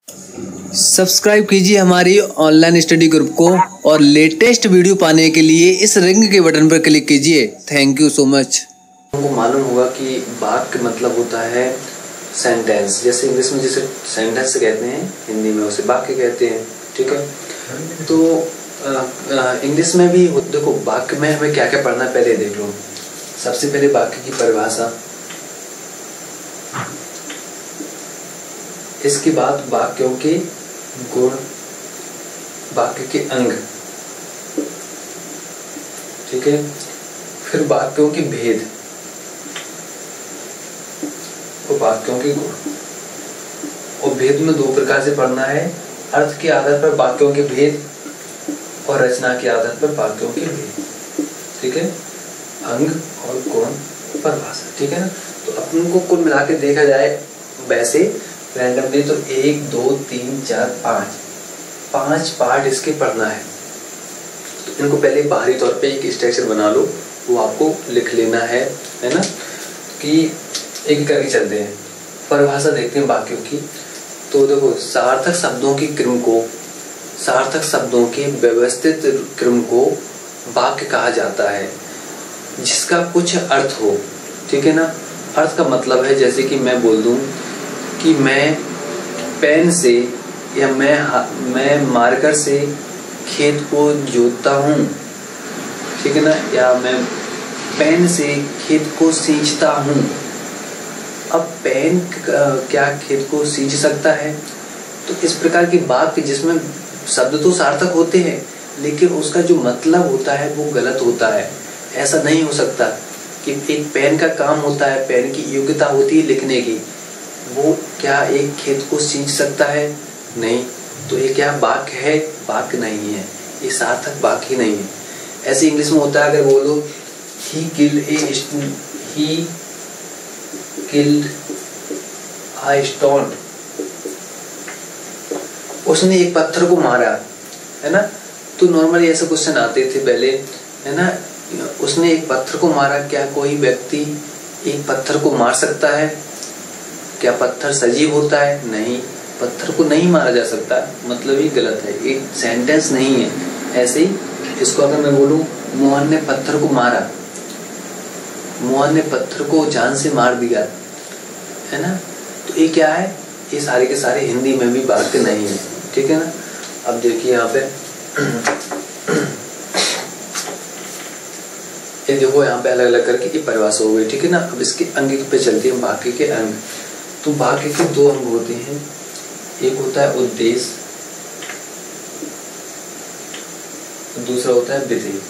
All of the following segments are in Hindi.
सब्सक्राइब कीजिए हमारी ऑनलाइन स्टडी ग्रुप को और लेटेस्ट वीडियो पाने के लिए इस रिंग के बटन पर क्लिक कीजिए। Thank you so much. हमको मालूम होगा कि वाक्य मतलब होता है सेंटेंस। जैसे इंग्लिश में जिसे सेंटेंस कहते हैं, हिंदी में उसे वाक्य कहते हैं। ठीक है, तो इंग्लिश में भी देखो वाक्य में हमें क्या क्या पढ़ना है पहले देख लो। सबसे पहले वाक्य की परिभाषा, इसके बाद वाक्यों के गुण, वाक्य के अंग, ठीक है, फिर वाक्यों के भेद और वाक्यों के गुण। और भेद में दो प्रकार से पढ़ना है, अर्थ के आधार पर वाक्यों के भेद और रचना के आधार पर वाक्यों के भेद। ठीक है, अंग और गुण, परिभाषा। ठीक है ना, तो अपन को कुल मिला के देखा जाए वैसे रैंडमली तो 1 2 3 4 5 पार्ट इसके पढ़ना है। तो इनको पहले बाहरी तौर पे एक स्ट्रक्चर बना लो, वो आपको लिख लेना है ना, कि एक करके चलते हैं। परिभाषा देखते हैं वाक्यों की। तो देखो, सार्थक शब्दों की क्रम को, सार्थक शब्दों के व्यवस्थित क्रम को वाक्य कहा जाता है, जिसका कुछ अर्थ हो। ठीक है ना, अर्थ का मतलब है जैसे कि मैं बोल दूं कि मैं पेन से या मैं मार्कर से खेत को जोतता हूँ। ठीक है ना, या मैं पेन से खेत को सींचता हूँ। अब पेन क्या खेत को सींच सकता है? तो इस प्रकार की वाक्य जिसमें शब्द तो सार्थक होते हैं लेकिन उसका जो मतलब होता है वो गलत होता है। ऐसा नहीं हो सकता कि एक पेन का काम होता है, पेन की योग्यता होती है लिखने की, वो क्या एक खेत को सींच सकता है? नहीं। तो ये क्या वाक्य है? वाक्य नहीं है, ये सार्थक वाक्य ही नहीं है। ऐसे इंग्लिश में होता है, अगर बोलो he killed a stone, उसने एक पत्थर को मारा, है ना। तो नॉर्मली ऐसे क्वेश्चन आते थे पहले, है ना, उसने एक पत्थर को मारा। क्या कोई व्यक्ति एक पत्थर को मार सकता है? क्या पत्थर सजीव होता है? नहीं, पत्थर को नहीं मारा जा सकता, मतलब ही गलत है, एक सेंटेंस नहीं है। ऐसे ही इसको अगर मैं बोलूं मोहन ने पत्थर को मारा, मोहन ने पत्थर को जान से मार दिया, है ना, तो ये क्या है? ये सारे के सारे हिंदी में भी वाक्य नहीं है। ठीक है ना। अब देखिए यहाँ पे ये देखो, यहाँ पे अलग अलग करके ये परिभाषा हो गई। ठीक है ना। अब इसके अंग पे चलते हैं, वाक्य के अंग। तो वाक्य के दो अंग होते हैं, एक होता है उद्देश्य, दूसरा होता है विधेय।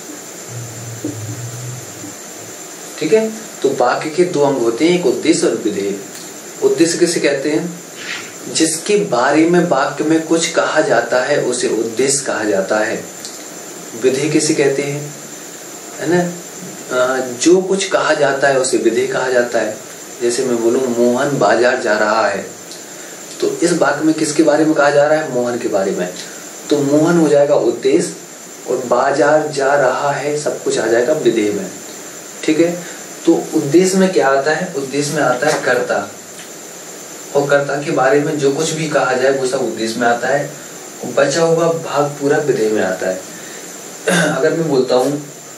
ठीक है, तो वाक्य के दो अंग होते हैं, एक उद्देश्य और विधेय। उद्देश्य किसे कहते हैं? जिसके बारे में वाक्य में कुछ कहा जाता है उसे उद्देश्य कहा जाता है। विधेय किसे कहते हैं? है ना, जो कुछ कहा जाता है उसे विधेय कहा जाता है। जैसे मैं बोलूं मोहन बाजार जा रहा है, तो इस वाक्य में किसके बारे में कहा जा रहा है? मोहन के बारे में। तो मोहन हो जाएगा उद्देश्य और बाजार जा रहा है सब कुछ आ जाएगा विधेय में। ठीक है, तो उद्देश्य में क्या आता है? उद्देश्य में आता है कर्ता, और कर्ता के बारे में जो कुछ भी कहा जाए वो सब उद्देश्य में आता है, और बचा हुआ भाग पूरा विधेय में आता है। अगर मैं बोलता हूं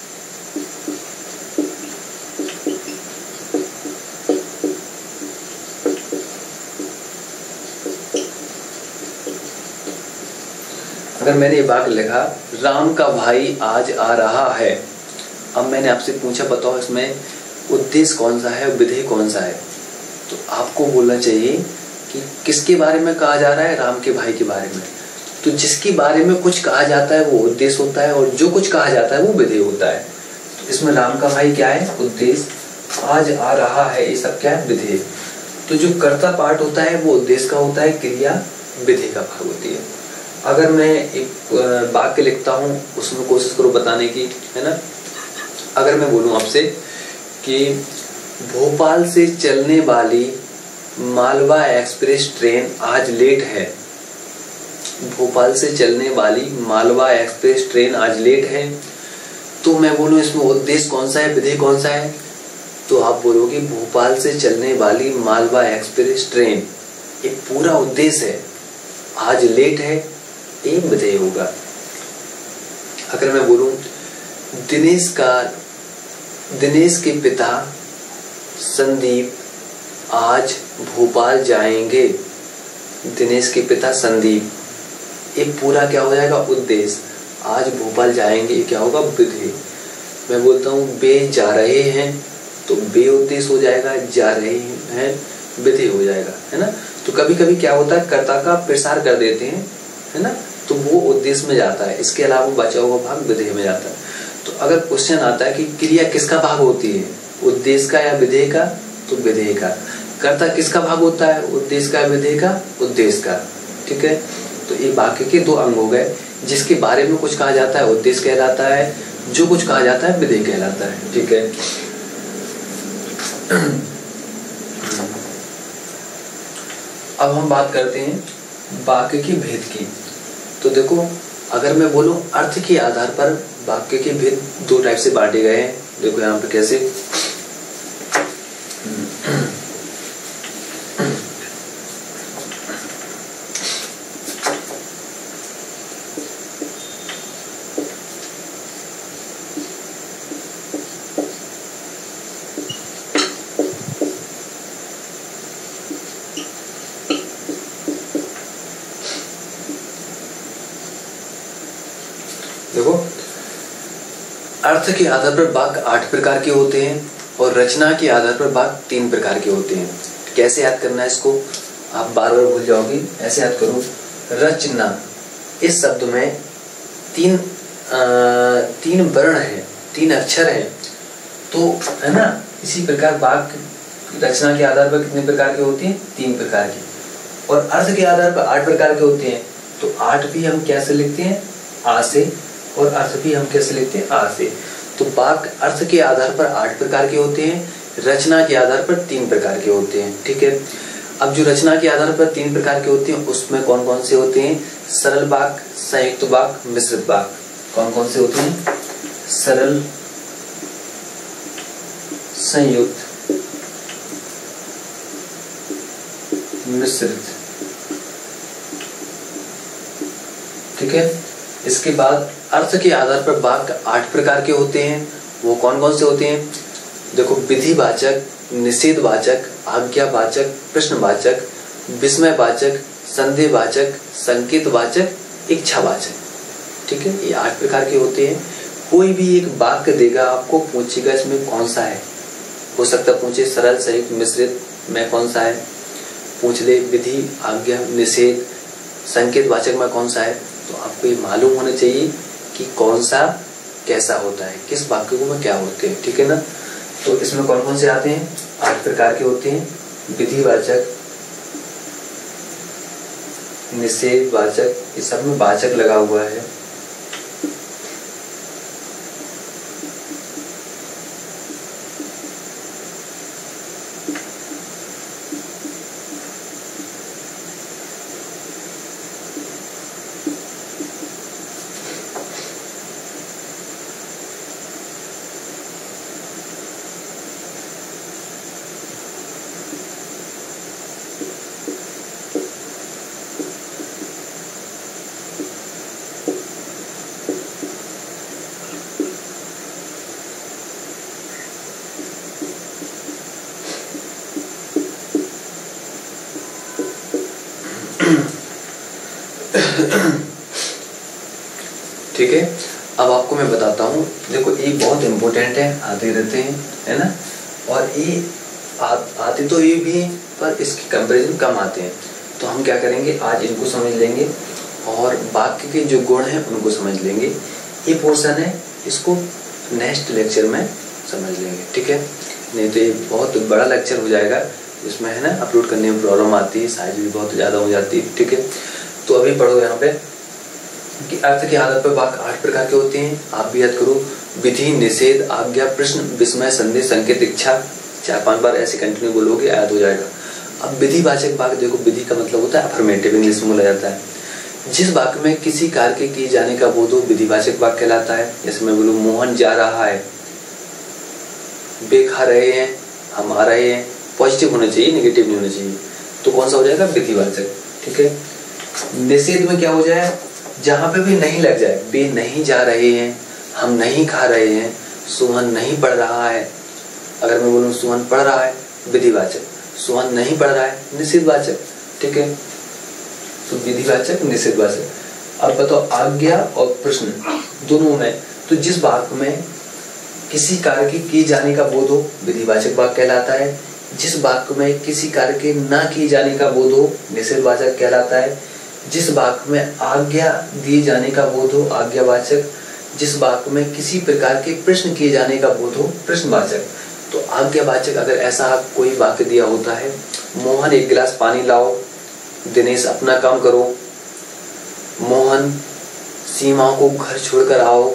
अगर मैंने ये वाक्य लिखा राम का भाई आज आ रहा है, अब मैंने आपसे पूछा बताओ इसमें उद्देश्य कौन सा है, विधेय कौन सा है? तो आपको बोलना चाहिए कि किसके बारे में कहा जा रहा है? राम के भाई के बारे में। तो जिसके बारे में कुछ कहा जाता है वो उद्देश्य होता है, और जो कुछ कहा जाता है वो विधेय होता है। तो इसमें राम का भाई क्या है? उद्देश्य। आज आ रहा है, ये सब क्या है? विधेय। तो जो कर्ता पार्ट होता है वो उद्देश्य का होता है, क्रिया विधेय का भाग होती है। अगर मैं एक वाक्य लिखता हूँ उसमें कोशिश करो बताने की, है ना। अगर मैं बोलूँ आपसे कि भोपाल से चलने वाली मालवा एक्सप्रेस ट्रेन आज लेट है, भोपाल से चलने वाली मालवा एक्सप्रेस ट्रेन आज लेट है, तो मैं बोलूँ इसमें उद्देश्य कौन सा है, विधेय कौन सा है? तो आप बोलोगे भोपाल से चलने वाली मालवा एक्सप्रेस ट्रेन, ये पूरा उद्देश्य है, आज लेट है, ये विधेय होगा। अगर मैं बोलूं दिनेश के पिता संदीप आज भोपाल जाएंगे। दिनेश के पिता संदीप, ये पूरा क्या हो जाएगा? उद्देश्य। आज भोपाल जाएंगे, ये क्या होगा? विधेय। मैं बोलता हूँ वे जा रहे हैं, तो वे उद्देश्य हो जाएगा, जा रहे हैं विधेय हो जाएगा, है ना। तो कभी कभी क्या होता है, कर्ता का प्रसार कर देते हैं, है ना, तो वो उद्देश्य में जाता है, इसके अलावा बचा हुआ भाग विधेय में जाता है। तो अगर क्वेश्चन आता है कि क्रिया किसका भाग होती है, उद्देश्य का या विधेय का, तो विधेय का। कर्ता किसका भाग होता है, उद्देश्य का या विधेय का? उद्देश्य का। ठीक है, तो ये वाक्य के दो अंग हो गए। जिसके बारे में कुछ कहा जाता है उद्देश्य कहलाता है, जो कुछ कहा जाता है विधेय कहलाता है। ठीक है, अब हम बात करते हैं वाक्य के भेद की। तो देखो, अगर मैं बोलूं अर्थ के आधार पर वाक्य के भेद दो टाइप से बांटे गए हैं। देखो यहाँ पे कैसे, देखो अर्थ के आधार पर वाक्य 8 प्रकार के होते हैं और रचना के आधार पर वाक्य 3 प्रकार के होते हैं। कैसे याद करना है इसको, आप बार बार भूल जाओगे। ऐसे याद करो, रचना, इस शब्द में तीन वर्ण है, 3 अक्षर है, तो है ना। इसी प्रकार वाक्य रचना के आधार पर कितने प्रकार के होते हैं? 3 प्रकार के। और अर्थ के आधार पर 8 प्रकार के होते हैं। तो 8 भी हम कैसे लिखते हैं? आ से, और अर्थ भी हम कैसे लिखते हैं? आ से। तो वाक्य अर्थ के आधार पर 8 प्रकार के होते हैं, रचना के आधार पर 3 प्रकार के होते हैं। ठीक है, अब जो रचना के आधार पर 3 प्रकार के होते हैं उसमें कौन कौन से होते हैं? सरल वाक्य, संयुक्त वाक्य, मिश्रित वाक्य। कौन कौन से होते हैं? सरल, संयुक्त, मिश्रित। ठीक है, इसके बाद अर्थ के आधार पर वाक्य 8 प्रकार के होते हैं। वो कौन कौन से होते हैं? देखो, विधिवाचक, निषेधवाचक, आज्ञावाचक, प्रश्नवाचक, विस्मयवाचक, संदेहवाचक, संकेतवाचक, इच्छावाचक। ठीक है, ये 8 प्रकार के होते हैं। कोई भी एक वाक्य देगा, आपको पूछेगा इसमें कौन सा है। हो सकता पूछे सरल, संयुक्त, मिश्रित में कौन सा है, पूछ ले विधि, आज्ञा, निषेध, संकेतवाचक में कौन सा है। तो आपको ये मालूम होना चाहिए कि कौन सा कैसा होता है, किस वाक्य में क्या होते हैं। ठीक है ना। तो इसमें कौन कौन से आते हैं? 8 प्रकार के होते हैं। विधिवाचक, निषेधवाचक, इस सब में वाचक लगा हुआ है। ठीक है, अब आपको मैं बताता हूँ। देखो, ये बहुत इम्पोर्टेंट है, आते रहते हैं, है ना। और ये आते तो ये भी हैं, पर इसके कंपैरिजन कम आते हैं। तो हम क्या करेंगे, आज इनको समझ लेंगे और वाक्य के जो गुण हैं उनको समझ लेंगे। ये पोर्शन है, इसको नेक्स्ट लेक्चर में समझ लेंगे। ठीक है, नहीं तो ये बहुत बड़ा लेक्चर हो जाएगा, इसमें है ना अपलोड करने में प्रॉब्लम आती है, साइज भी बहुत ज़्यादा हो जाती है। ठीक है, तो अभी पढ़ो यहाँ पे कि अर्थ के आधार पर वाक्य 8 प्रकार के होते हैं। आप भी याद करो, विधि, निषेध, आज्ञा, प्रश्न, विस्मय, संदेह, संकेत, इच्छा। 4-5 बार ऐसे कंटिन्यू बोलोगे, याद हो जाएगा। अब विधिवाचक वाक्य देखो, विधि का मतलब होता है अफर्मेटिव, इंग्लिश में बोला जाता है। जिस वाक्य में किसी कार्य के किए जाने का बोध हो, विधिवाचक वाक्य कहलाता है। जैसे मैं बोलूँ, मोहन जा रहा है, वे खा रहे हैं, हम आ रहे हैं। पॉजिटिव होना चाहिए, नेगेटिव नहीं होना चाहिए। तो कौन सा हो जाएगा? विधिवाचक। ठीक है, निषेध में क्या हो जाए, जहां पे भी नहीं लग जाए, वे नहीं जा रहे हैं, हम नहीं खा रहे हैं, सुमन नहीं पढ़ रहा है। अगर मैं बोलूं सुमन पढ़ रहा है, विधिवाचक, सुमन नहीं पढ़ रहा है, निषेधवाचक। ठीक है, तो विधिवाचक निषेधवाचक। अब बताओ आज्ञा और प्रश्न दोनों में, तो जिस वाक्य में किसी कार्य के किए जाने का बोध हो, विधिवाचक वाक्य कहलाता है। जिस वाक्य में किसी कार्य के ना किए जाने का बोध हो, निषेधवाचक कहलाता है। जिस वाक्य में आज्ञा दिए जाने का बोध हो, आज्ञावाचक। जिस वाक्य में किसी प्रकार के प्रश्न किए जाने का बोध हो, प्रश्नवाचक। तो आज्ञावाचक अगर ऐसा कोई वाक्य दिया होता है, मोहन एक गिलास पानी लाओ, दिनेश अपना काम करो, मोहन सीमाओं को घर छोड़कर आओ,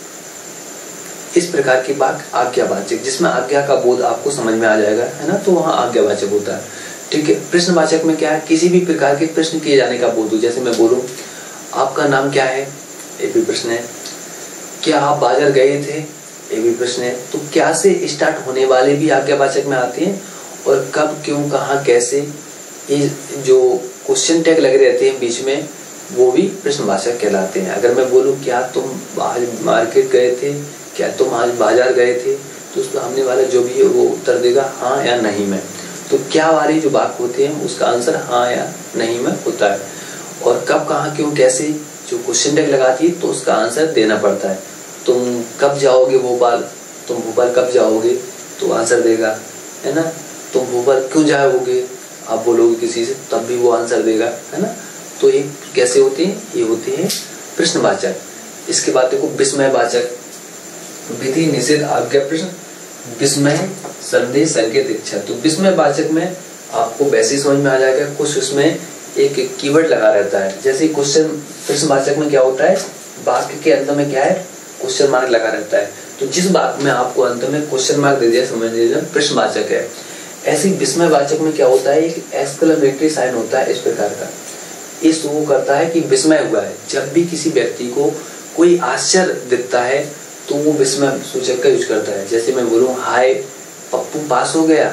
इस प्रकार की बात आज्ञावाचक, जिसमें आज्ञा का बोध आपको समझ में आ जाएगा, है ना, तो वहां आज्ञावाचक होता है। ठीक है, प्रश्नवाचक में क्या है, किसी भी प्रकार के प्रश्न किए जाने का बोध हो। जैसे मैं बोलूं आपका नाम क्या है, ये भी प्रश्न है। क्या आप बाजार गए थे, ये भी प्रश्न है। तो क्या से स्टार्ट होने वाले भी आज्ञावाचक में आते हैं, और कब, क्यों, कहाँ, कैसे, ये जो क्वेश्चन टैग लगे रहते हैं बीच में, वो भी प्रश्नवाचक कहलाते हैं। अगर मैं बोलूं क्या तुम आज मार्केट गए थे, क्या तुम आज बाजार गए थे, तो उसका सामने वाला जो भी है वो उत्तर देगा हाँ या नहीं में। तो क्या वाले जो वाक्य होते हैं उसका आंसर हाँ या नहीं में होता है। और कब, कहाँ, क्यों, कैसे जो क्वेश्चन टैग लगाती है तो उसका आंसर देना पड़ता है। तुम कब जाओगे भोपाल, तुम भोपाल कब जाओगे, तो आंसर देगा, है ना। तुम भोपाल क्यों जाओगे, आप बोलोगे किसी से, तब भी वो आंसर देगा, है ना। तो ये कैसे होते हैं, ये होते हैं प्रश्नवाचक। इसके बाद देखो विस्मयवाचक, विधि निषेध आज्ञा प्रश्न, विस्मय संदेह संकेत इच्छा। तो विस्मयवाचक में आपको वैसे ही समझ में आ जाएगा, कुछ उसमें एक कीवर्ड लगा रहता है। जैसे क्वेश्चन, प्रश्नवाचक में क्या होता है, वाक्य के अंत में क्या है, क्वेश्चन मार्क लगा रहता है। तो जिस वाक्य में आपको अंत में क्वेश्चन मार्क दे दिया, समझ लीजिए प्रश्नवाचक है। ऐसे विस्मयवाचक में क्या होता है, एक एक्सक्लेमेटरी साइन होता है इस प्रकार का, इस वो करता है कि विस्मय हुआ है। जब भी किसी व्यक्ति को कोई आश्चर्य दिखता है तो वो विस्मय सूचक का यूज करता है। जैसे मैं बोलूं हाय पप्पू पास हो गया,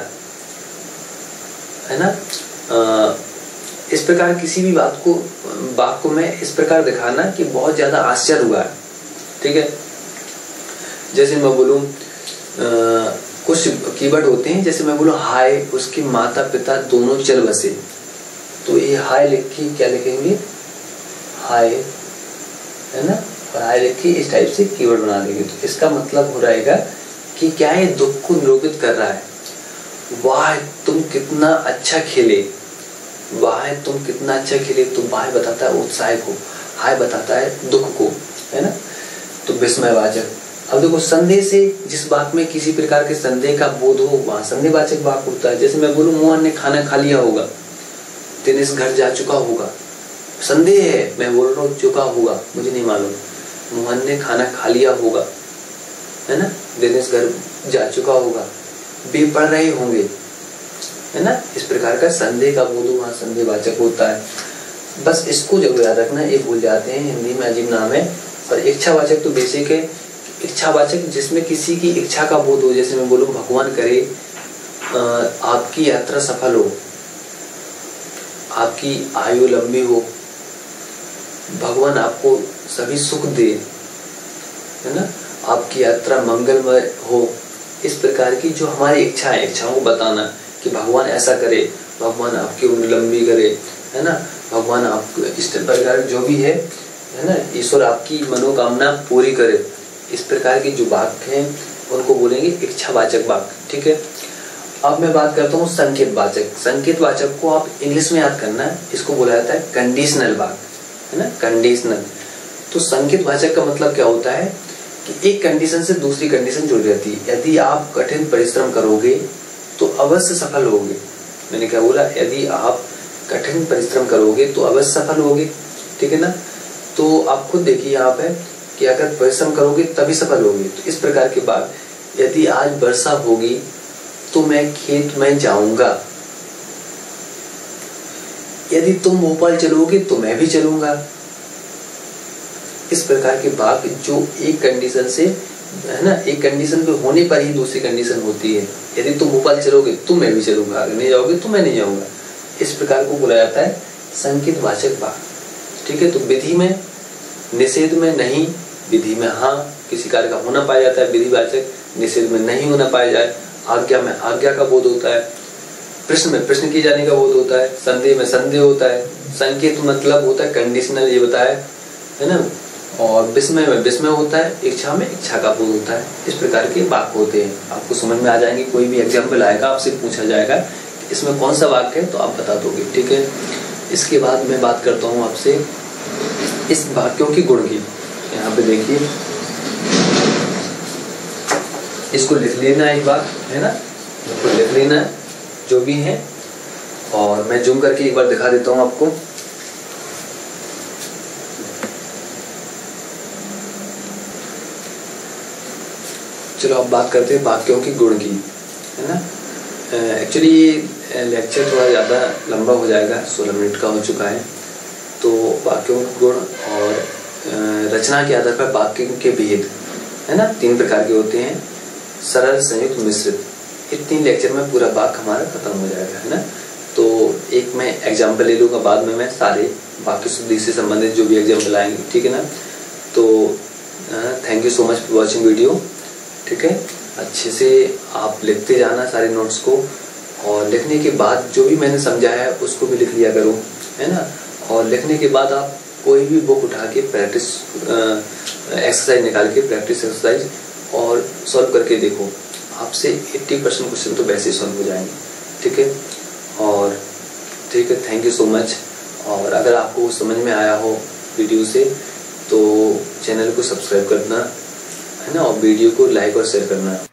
है ना। इस प्रकार किसी भी बात को वाक्य में इस प्रकार दिखाना कि बहुत ज्यादा आश्चर्य हुआ है। ठीक है, जैसे मैं बोलूं कुछ कीवर्ड होते हैं, जैसे मैं बोलूं हाय उसके माता पिता दोनों चल बसे, तो ये हाय लिख के क्या लिखेंगे, हाय, है ना, और हाय लिख के इस टाइप से कीवर्ड बना देंगे। तो इसका मतलब हो रहेगा कि क्या है, दुख को निरूपित कर रहा है। वाह तुम कितना अच्छा खेले, वाह तुम कितना अच्छा खेले, तो वाह बताता है उत्साह को, हाय बताता है दुख को, है ना। तो विस्मयवाचक। अब देखो संदेह से, जिस बात में किसी प्रकार के संदेह का बोध हो, वहां संदेहवाचक वाक्य होता है। जैसे मैं बोलूं मोहन ने खाना खा लिया होगा, दिनेश घर जा चुका होगा, संदेह है, मैं बोल रहा हूँ चुका होगा, मुझे नहीं मालूम, मोहन ने खाना खा लिया होगा, है ना, दिनेश घर जा चुका होगा, वे पढ़ रहे होंगे, है ना। इस प्रकार का संदेह का बोध वहां संदेहवाचक होता है। बस इसको जरूर याद रखना, ये भूल जाते हैं, हिंदी में अजीब नाम है। और इच्छावाचक तो बेसिक है, इच्छावाचक जिसमें किसी की इच्छा का बोध हो। जैसे मैं बोलूं भगवान करे आपकी यात्रा सफल हो, आपकी आयु लंबी हो, भगवान आपको सभी सुख दे, है ना, आपकी यात्रा मंगलमय हो। इस प्रकार की जो हमारी इच्छा है, इच्छाओं को बताना कि भगवान ऐसा करे, भगवान आपकी उम्र लंबी करे, है ना, भगवान आपको इस प्रकार जो भी है ना, ईश्वर आपकी मनोकामना पूरी करे। इस प्रकार की जो वाक्य हैं उनको बोलेंगे इच्छावाचक वाक्य। ठीक है, अब मैं बात करता हूँ संकेतवाचक। संकेतवाचक को आप इंग्लिश में याद करना है, इसको बोला जाता है कंडीशनल वाक्य, है ना, कंडीशनल। तो संकेतवाचक का मतलब क्या होता है कि एक कंडीशन से दूसरी कंडीशन जुड़ जाती है। यदि आप कठिन परिश्रम करोगे तो अवश्य सफल होगे। मैंने क्या बोला, यदि आप कठिन परिश्रम करोगे तो अवश्य सफल होगे। ठीक है ना, तो आप खुद देखिए यहाँ पे कि अगर परिश्रम करोगे तभी सफल होगे। तो इस प्रकार की बात, यदि आज वर्षा होगी तो मैं खेत में जाऊंगा, यदि तुम भोपाल चलोगे तो मैं भी चलूंगा। इस प्रकार की बात जो एक कंडीशन से, है ना, एक कंडीशन पे होने पर ही दूसरी कंडीशन होती है। यदि तुम भोपाल चलोगे तो मैं भी चलूंगा, अगर नहीं जाओगे तो मैं नहीं जाऊंगा। इस प्रकार को बोला जाता है संकेतवाचक वाक्य। ठीक है। तो विधि में, निषेध में नहीं, विधि में हाँ किसी कार्य का होना पाया जाता है विधिवाचक, निषेध में नहीं होना पाया जाए, आज्ञा में आज्ञा का बोध होता है, प्रश्न में प्रश्न किए जाने का बोध होता है, संदेह में संदेह होता है, संकेत मतलब होता है कंडीशनल, ये बताया है ना, और विस्मय में विस्मय होता है, इच्छा में इच्छा का बोध होता है। इस प्रकार के वाक्य होते हैं, आपको समझ में आ जाएंगे। कोई भी एग्जाम्पल आएगा, आपसे पूछा जाएगा इसमें कौन सा वाक्य है, तो आप बता दोगे, ठीक है। इसके बाद मैं बात करता हूँ आपसे इस वाक्यों की गुण की। यहाँ पे देखिए, इसको लिख लेना एक बार, है ना, इसको लिख लेना है जो भी है, और मैं जूम करके एक बार दिखा देता हूँ आपको। चलो अब बात करते हैं वाक्यों की गुण की, है ना। एक्चुअली ये लेक्चर थोड़ा ज़्यादा लंबा हो जाएगा, 16 मिनट का हो चुका है। तो वाक्यों के गुण और रचना के आधार पर वाक्य के भेद, है ना, 3 प्रकार के होते हैं, सरल, संयुक्त, मिश्रित। ये 3 लेक्चर में पूरा वाक्य हमारा खत्म हो जाएगा, है ना। तो एक मैं एग्जाम्पल ले लूँगा, बाद में मैं सारे वाक्य शुद्धि से संबंधित जो भी एग्जाम्पल आएंगे, ठीक है ना। तो thank you so much for watching video, ठीक है। अच्छे से आप लिखते जाना सारे नोट्स को, और लिखने के बाद जो भी मैंने समझाया है उसको भी लिख लिया करो, है ना। और लिखने के बाद आप कोई भी बुक उठा के प्रैक्टिस एक्सरसाइज निकाल के प्रैक्टिस एक्सरसाइज और सॉल्व करके देखो, आपसे 80% क्वेश्चन तो वैसे ही सॉल्व हो जाएंगे, ठीक है। और ठीक है, थैंक यू सो मच। और अगर आपको समझ में आया हो वीडियो से तो चैनल को सब्सक्राइब करना, है ना, और वीडियो को लाइक और शेयर करना।